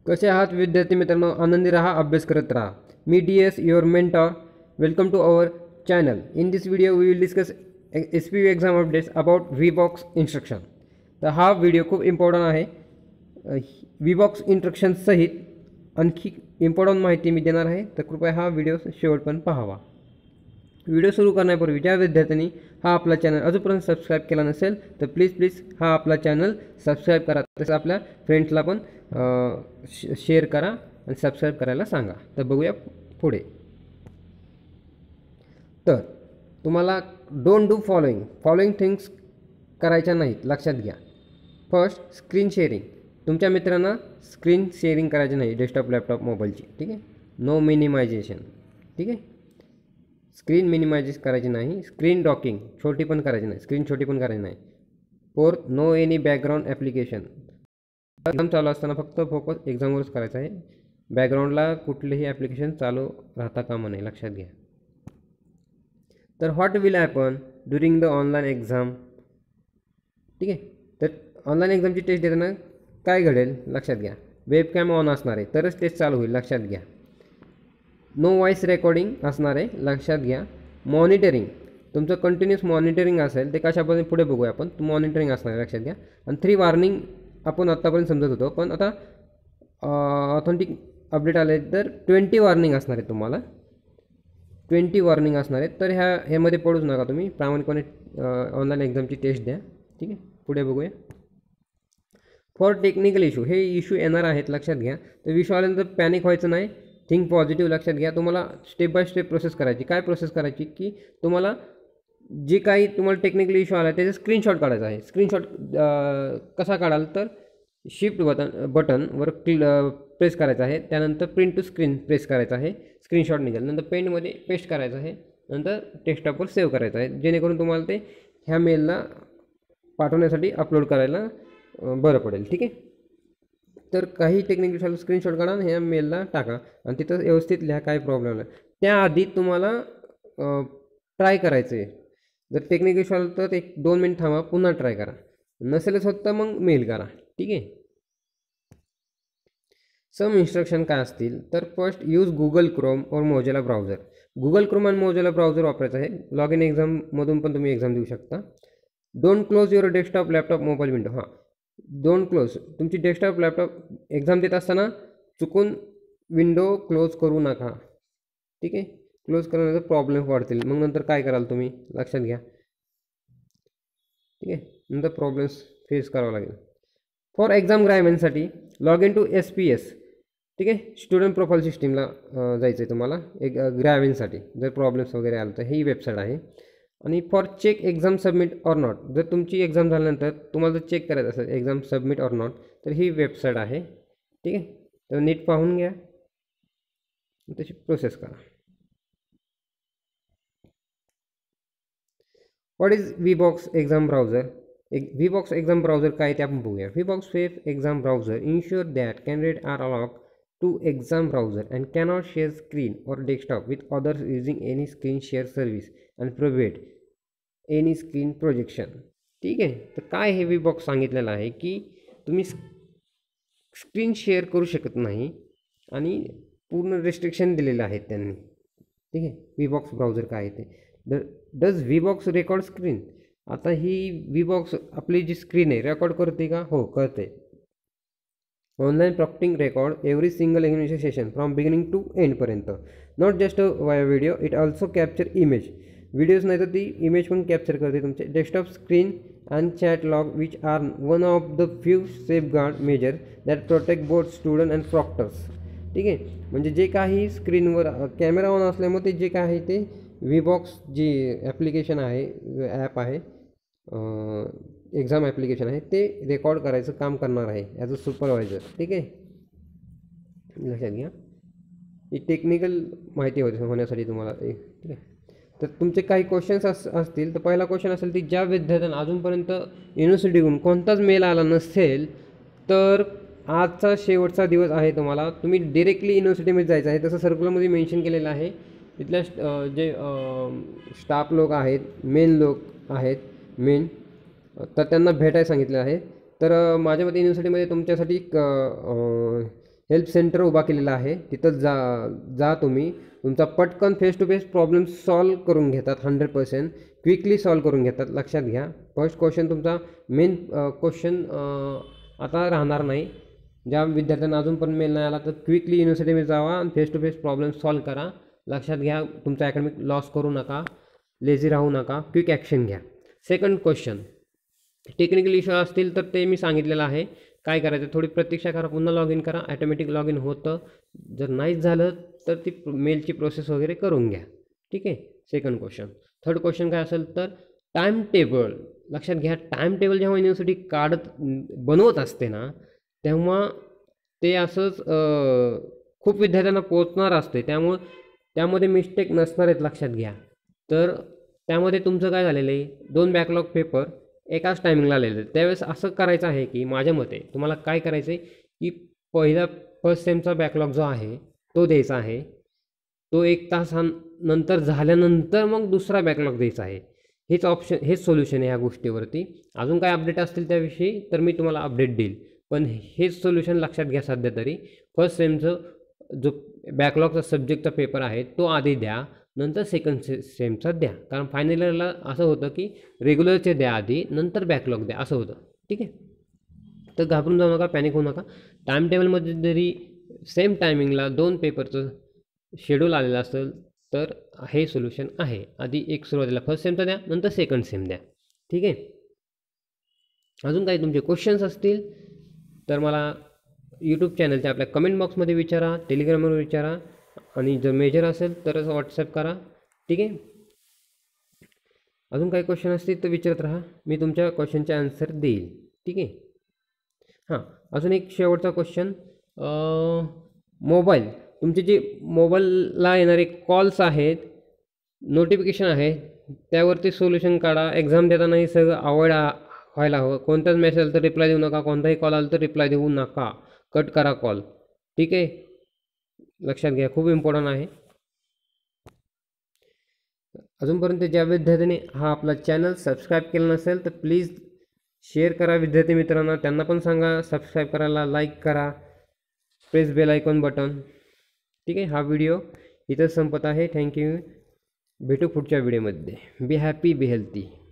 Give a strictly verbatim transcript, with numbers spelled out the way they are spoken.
कसे आहात विद्यार्थी मित्रांनो, आनंदी रहा, अभ्यास करत राहा. मी D S your mentor. Welcome to our channel. In this video we will discuss S P U exam updates about V box instruction. तर हा व्हिडिओ खूप इम्पॉर्टंट आहे. व्ही बॉक्स इन्स्ट्रक्शनसहित आणखी इम्पॉर्टंट माहिती मी देणार आहे, तर कृपया हा व्हिडिओ शेवटपर्यंत पाहावा. व्हिडिओ सुरू करण्यापूर्वी ज्या विद्यार्थ्यांनी हा आपला चॅनल अजूनपर्यंत सबस्क्राईब केला नसेल तर प्लीज प्लीज हा आपला चॅनल सबस्क्राईब करा. तसं आपल्या फ्रेंड्सला पण शेअर करा आणि सबस्क्राईब करायला सांगा. तर बघूया पुढे. तर तुम्हाला don't do following following things करायच्या नाहीत, लक्षात घ्या. First, screen sharing. तुमच्या मित्रांना स्क्रीन शेअरिंग करायची नाही डेस्कटॉप, लॅपटॉप, मोबाईलची. ठीक आहे. No minimization. ठीक आहे. स्क्रीन मिनिमाइज करायची नाही. स्क्रीन डॉकिंग छोटी पण करायची नाही. स्क्रीन छोटी पण करायची नाही. Fourth, no any background application. Exam चालू असताना फक्त फोकस एक्झामवरच करायचं आहे. बॅकग्राऊंडला कुठलेही ॲप्लिकेशन चालू राहता कामा नये, लक्षात घ्या. तर what will happen during the online exam. ठीक आहे. तर ऑनलाईन एक्झामची टेस्ट देताना काय घडेल, लक्षात घ्या. वेबकॅम ऑन असणार आहे तरच टेस्ट चालू होईल, लक्षात घ्या. नो व्हॉईस रेकॉर्डिंग असणार आहे, लक्षात घ्या. मॉनिटरिंग, तुमचं कंटिन्युअस मॉनिटरिंग असेल, ते कशापर्यंत पुढे बघूया आपण. मॉनिटरिंग असणार आहे, लक्षात घ्या. आणि थ्री वॉर्निंग आपण आत्तापर्यंत समजत होतो, पण आता ऑथेंटिक अपडेट आले तर ट्वेंटी वॉर्निंग असणार आहे तुम्हाला. ट्वेंटी वॉर्निंग असणार आहेत. तर ह्या ह्यामध्ये पडूच नका तुम्ही. प्रामाणिकपणे ऑनलाईन एक्झामची टेस्ट द्या. ठीक आहे. पुढे बघूया. फॉर टेक्निकल इश्यू, हे इश्यू येणार आहेत, लक्षात घ्या. तर इश्यू आल्यानंतर पॅनिक व्हायचं नाही. थिंक पॉझिटिव्ह, लक्षात घ्या. तुम्हाला स्टेप बाय स्टेप प्रोसेस करायची. काय प्रोसेस करायची की तुम्हाला जे काही तुम्हाला टेक्निकल इश्यू आला त्याचा स्क्रीनशॉट काढायचा आहे. स्क्रीनशॉट कसा काढाल तर शिफ्ट बटन बटनवर क्ल प्रेस करायचं आहे. त्यानंतर प्रिंट टू स्क्रीन प्रेस करायचं आहे. स्क्रीनशॉट निघेल. नंतर पेनमध्ये पेस्ट करायचं आहे. नंतर डेस्कटॉपवर सेव्ह करायचं आहे, जेणेकरून तुम्हाला ते ह्या मेलला पाठवण्यासाठी अपलोड करायला बरं पडेल. ठीक आहे. तर काही टेक्निकल इश्यू स्क्रीनशॉट काढा ह्या मेलला टाका आणि तिथं व्यवस्थित लिहा काय प्रॉब्लेम आहे. त्याआधी तुम्हाला ट्राय करायचं आहे. जर टेक्निकल इश्यू आलं तर एक दोन मिनिट थांबा, पुन्हा ट्राय करा. नसेलच होत तर मग मेल करा. ठीक आहे. सम इन्स्ट्रक्शन काय असतील तर फर्स्ट, यूज गुगल क्रोम और मोझिला ब्राउझर. गुगल क्रोम आणि मोझिला ब्राउझर वापरायचं आहे. लॉग इन एक्झाममधून पण तुम्ही एक्झाम देऊ शकता. Don't close your desktop, laptop, mobile window. हां, डोंट क्लोज. तुमची डेस्कटॉप, लॅपटॉप एक्झाम देत असताना चुकून विंडो क्लोज करू नका. ठीक आहे. क्लोज करण्यानंतर प्रॉब्लेम वाढतील. मग नंतर काय कराल तुम्ही, लक्षात घ्या. ठीक आहे. नंतर प्रॉब्लेम्स फेस करावं लागेल. फॉर एक्झाम ग्रायमेंटसाठी log in to S P S. ठीक आहे. स्टुडंट प्रोफाईल सिस्टीमला जायचं आहे तुम्हाला एक ग्रॅव्हिंगसाठी. जर प्रॉब्लेम्स वगैरे आलं तर ही वेबसाईट आहे. आणि for check exam submit or not, जर तुमची एक्झाम झाल्यानंतर तुम्हाला जर चेक करायचं असेल एक्झाम सबमिट ऑर नॉट, तर ही वेबसाईट आहे. ठीक आहे. तर नीट पाहून घ्या, तशी प्रोसेस करा. What is V box exam browser. एक व्ही बॉक्स एक्झाम ब्राउझर काय ते आपण बघूया. V box web exam browser ensure that candidate are allowed to exam browser and cannot share screen और desktop with others using any screen share service and provide any screen projection. ठीक आहे. तर काय हे व्ही बॉक्स सांगितलेलं आहे की तुम्ही स्क्रीन शेअर करू शकत नाही आणि पूर्ण रेस्ट्रिक्शन दिलेलं आहेत त्यांनी. ठीक आहे. व्ही बॉक्स ब्राउझर काय आहे ते. ड does V box record screen. आता ही व्ही बॉक्स आपली जी स्क्रीन आहे रेकॉर्ड करते का, हो करते. Online proctoring record every single examination session from beginning to एंडपर्यंत. Not just via video, it also capture image. Videos नाही तर ती इमेज पण कॅप्चर करते तुमचे. Desktop screen and chat log which are one of the few safeguard measure that protect both student and proctors. ठीक आहे. म्हणजे जे काही स्क्रीनवर कॅमेरा ऑन असल्यामुळे ते जे काय आहे ते व्ही बॉक्स जी ॲप्लिकेशन आहे, ॲप आहे, एक्झाम ॲप्लिकेशन आहे, ते रेकॉर्ड करायचं काम करणार आहे ॲज अ सुपरवायझर. ठीक आहे. लक्षात घ्या. ही टेक्निकल माहिती होती होण्यासाठी तुम्हाला. ठीक आहे. तर तुमचे काही क्वेश्चन्स अस असतील तर पहिला क्वेश्चन असेल की ज्या विद्यार्थ्यांना अजूनपर्यंत युनिव्हर्सिटीकडून कोणताच मेल आला नसेल तर आजचा शेवटचा दिवस आहे. तुम्हाला तुम्ही डिरेक्टली युनिव्हर्सिटीमध्ये जायचं आहे. तसं सर्क्युलरमध्ये मेन्शन केलेलं आहे. तिथल्या जे स्टाफ लोक आहेत, मेन लोक आहेत मेन, तर त्यांना भेटायला सांगितलं आहे. तर माझ्या मते युनिव्हर्सिटीमध्ये तुमच्यासाठी हेल्प सेंटर उभा केलेला आहे, तिथं जा जा तुम्ही. तुमचा पटकन face to face problem solve करून घेतात, हंड्रेड पर्सेंट क्विकली सॉल्व करून घेतात, लक्षात घ्या. फर्स्ट क्वेश्चन तुमचा मेन क्वेश्चन आता राहणार नाही. ज्या विद्यार्थ्यांना अजून पण मेल नाही आला तर क्विकली युनिव्हर्सिटीमध्ये जावा आणि face to face problem solve करा. लक्षात घ्या, तुमचा अकॅडमिक लॉस करू नका, लेझी राहू नका, क्विक ॲक्शन घ्या. सेकंड क्वेश्चन, टेक्निकल इश्यू असतील तर ते मी सांगितलेलं आहे काय करायचं. थोडी प्रतीक्षा करा, पुन्हा लॉग इन करा, ॲटोमॅटिक लॉग इन होतं. जर नाहीच झालं तर ती मेलची प्रोसेस वगैरे करून घ्या. ठीक आहे, सेकंड क्वेश्चन. थर्ड क्वेश्चन काय असेल तर टाईम टेबल. लक्षात घ्या, टाईम टेबल जेव्हा युनिव्हर्सिटी काढत बनवत असते ना, तेव्हा ते असंच खूप विद्यार्थ्यांना पोचणार असते, त्यामुळं त्यामध्ये मिस्टेक नसणार आहेत, लक्षात घ्या. तर त्यामध्ये तुमचं काय झालेलं आहे, दोन बॅकलॉग पेपर एकाच टायमिंगला आलेले आहेत. त्यावेळेस असं करायचं आहे की माझ्या मते तुम्हाला काय करायचं आहे की पहिला फर्स्ट सेमचा बॅकलॉग जो आहे तो द्यायचा आहे. तो एक तासानंतर झाल्यानंतर मग दुसरा बॅकलॉग द्यायचा आहे. हेच ऑप्शन, हेच सोल्युशन आहे ह्या गोष्टीवरती. अजून काय अपडेट असतील त्याविषयी तर मी तुम्हाला अपडेट देईल, पण हेच सोल्युशन लक्षात घ्या सध्या तरी. फर्स्ट सेमचं जो बॅकलॉगचा सब्जेक्टचा पेपर आहे तो आधी द्या, नंतर सेकंड से सेमचा द्या. कारण फायनल इयरला असं होतं की रेग्युलरचे द्या आधी, नंतर बॅकलॉग द्या, असं होतं. ठीक आहे, तर घाबरून जाऊ नका, पॅनिक होऊ नका. टाईम टेबलमध्ये जरी सेम टायमिंगला दोन पेपरचं शेड्यूल आलेलं असेल तर हे सोल्युशन आहे. आधी एक सुरुवातीला फर्स्ट सेमचा द्या, नंतर सेकंड सेम द्या. ठीक आहे, अजून काही तुमचे क्वेश्चन्स असतील तर मला यूट्यूब चॅनलच्या आपल्या कमेंट बॉक्समध्ये विचारा, टेलिग्रामवर विचारा, आणि जर मेजर असेल तरच व्हॉट्सअप करा. ठीक आहे, अजून काही क्वेश्चन असतील तर विचारत राहा, मी तुमच्या क्वेश्चनचे आन्सर देईल. ठीक आहे, हां, अजून एक शेवटचा क्वेश्चन. मोबाईल, तुमचे जे मोबाईलला येणारे कॉल्स आहेत, नोटिफिकेशन आहे, त्यावरती सोल्युशन काढा. एक्झाम देताना हे सगळं अवॉइड व्हायला हवं. कोणताच मेसेज आला तर रिप्लाय देऊ नका, कोणताही कॉल आला तर रिप्लाय देऊ नका, कट करा कॉल. ठीक आहे, लक्षात घ्या, खूप इम्पॉर्टंट आहे. अजूनपर्यंत ज्या विद्यार्थ्यांनी हा आपला चॅनल सबस्क्राईब केला नसेल तर प्लीज शेअर करा विद्यार्थी मित्रांना, त्यांना पण सांगा सबस्क्राईब करायला, लाईक करा, प्रेस बेल आयकॉन बटन. ठीक आहे, हा व्हिडिओ इथं संपत आहे. थँक्यू, भेटू पुढच्या व्हिडिओमध्ये. Be happy, be healthy.